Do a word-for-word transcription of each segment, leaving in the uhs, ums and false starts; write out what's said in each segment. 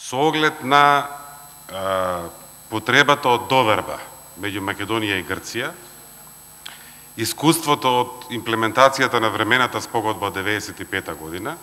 со оглед на а, потребата од доверба меѓу Македонија и Грција, искуството од имплементацијата на времената спогодба од деветдесет и пета година,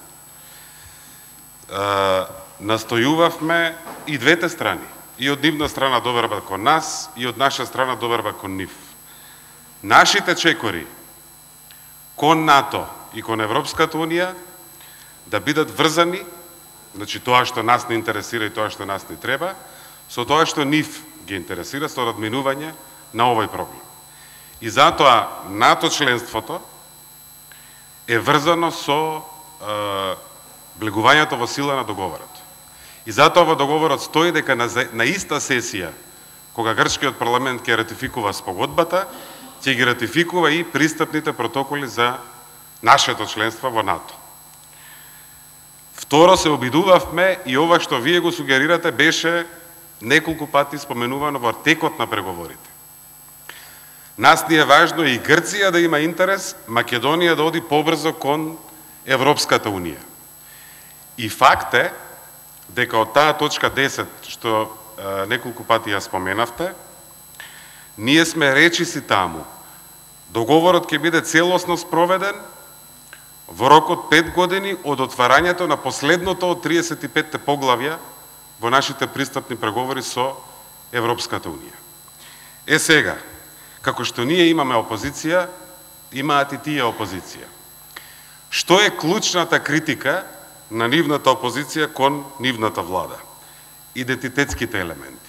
а, настојувавме и двете страни, и од нивна страна доверба кон нас, и од наша страна доверба кон нив. Нашите чекори кон НАТО и кон Европската Унија да бидат врзани, значи тоа што нас не интересира и тоа што нас не треба, со тоа што нив ги интересира, со разминување на овој проблем. И затоа НАТО членството е врзано со е, влегувањето во сила на договорот. И затоа во договорот стои дека на, на иста сесија, кога грчкиот парламент ќе ратификува спогодбата, ќе ги ратификува и пристапните протоколи за нашето членство во НАТО. Второ, се обидувавме, и ова што вие го сугерирате беше неколку пати споменувано во текот на преговорите. Нас ни е важно и Грција да има интерес, Македонија да оди побрзо кон Европската Унија. И факт е дека од таа точка десет, што е, неколку пати ја споменавте, ние сме речиси таму. Договорот ќе биде целосно спроведен во рок од пет години од отварањето на последното од триесет и петте поглавја во нашите пристапни преговори со Европската Унија. Е сега, како што ние имаме опозиција, имаат и тие опозиција. Што е клучната критика на нивната опозиција кон нивната влада? Идентитетските елементи.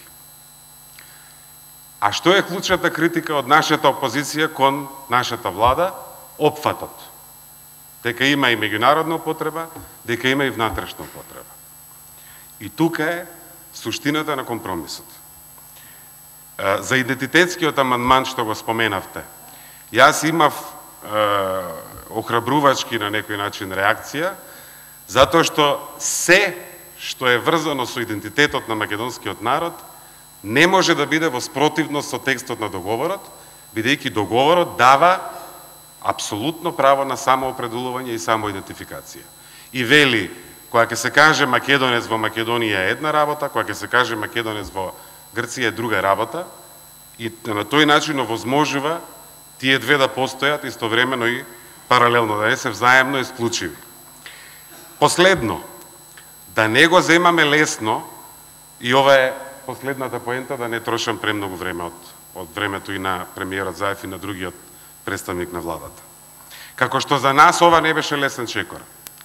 А што е клучната критика од нашата опозиција кон нашата влада? Опфатот. Дека има и меѓународна употреба, дека има и внатрешна употреба. И тука е суштината на компромисот. За идентитетскиот амандман што го споменавте, јас имав е, охрабрувачки на некој начин реакција, затоа што се што е врзано со идентитетот на македонскиот народ не може да биде во спротивност со текстот на договорот, бидејќи договорот дава апсолутно право на самоопределување и самоидентификација. И вели, кога ќе се каже македонец во Македонија е една работа, кога ќе се каже македонец во Грција е друга работа, и на тој начин овозможува тие две да постојат истовремено и паралелно, да не се взаемно исклучиви. Последно, да не го земаме лесно, и ова е последната поента, да не трошам премногу време од, од времето и на премиерот Заев и на другиот представник на владата. Како што за нас ова не беше лесен чекор.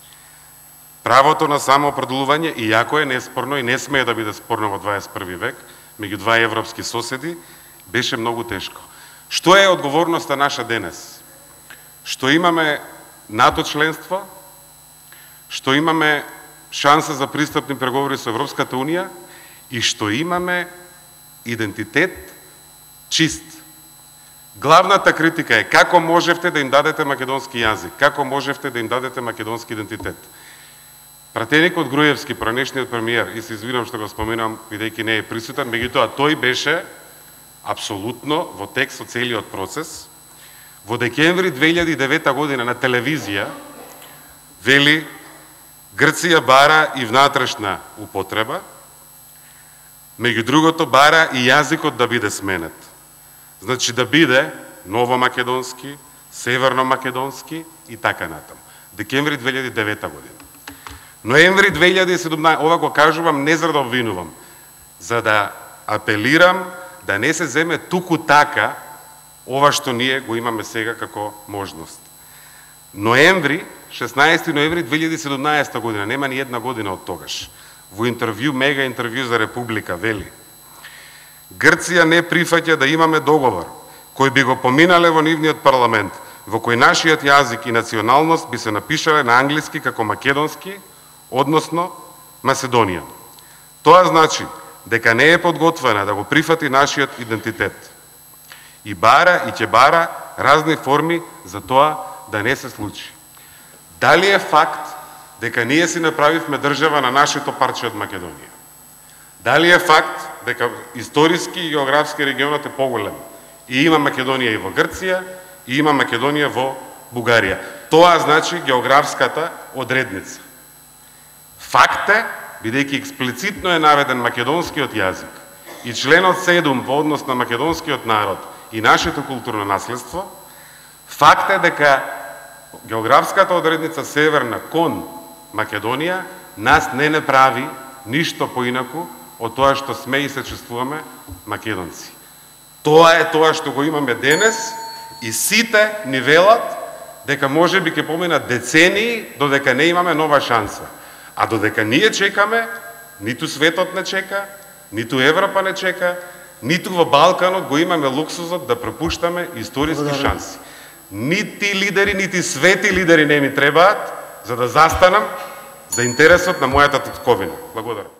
Правото на самоопределување, иако е неспорно и не смее да биде спорно во дваесет и први век, меѓу два европски соседи, беше многу тешко. Што е одговорноста наша денес? Што имаме НАТО членство, што имаме шанса за пристапни преговори со Европската Унија и што имаме идентитет чист. Главната критика е како можевте да им дадете македонски јазик, како можевте да им дадете македонски идентитет. Пратеникот Груевски, пранешниот премиер, и се извинам што го споменам, бидејќи не е присутен, меѓутоа тој беше апсолутно во текст со целиот процес. Во декември две илјади и девета година на телевизија вели Грција бара и внатрешна употреба, меѓу другото бара и јазикот да биде сменет. Значи да биде новомакедонски, северномакедонски и така натаму. Декември две илјади и девета година. Ноември две илјади и седумнаесета, ова го кажувам не за да обвинувам, за да апелирам да не се земе туку така ова што ние го имаме сега како можност. Ноември, шеснаесети ноември две илјади и седумнаесета година, нема ни една година од тогаш, во интервју, мега интервју за Република, вели: Грција не прифаќа да имаме договор кој би го поминале во нивниот парламент, во кој нашиот јазик и националност би се напишале на англиски како македонски, односно Маседонија. Тоа значи дека не е подготвена да го прифати нашиот идентитет. И бара и ќе бара разни форми за тоа да не се случи. Дали е факт дека ние си направивме држава на нашето парче од Македонија? Дали е факт дека историски и географски регионот е поголем и има Македонија и во Грција, и има Македонија во Бугарија? Тоа значи географската одредница. Факт е бидејќи експлицитно е наведен македонскиот јазик и членот седум во однос на македонскиот народ и нашето културно наследство, факт е дека географската одредница северна кон Македонија нас не не прави ништо поинаку од тоа што сме и се чувствуваме македонци. Тоа е тоа што го имаме денес и сите ни велат дека може би ќе поминат децении додека не имаме нова шанса. А додека ние чекаме, ниту светот не чека, ниту Европа не чека, ниту во Балканот го имаме луксузот да пропуштаме историски шанси. Нити лидери, нити свети лидери не ми требаат за да застанам за интересот на мојата татковина. Благодарам.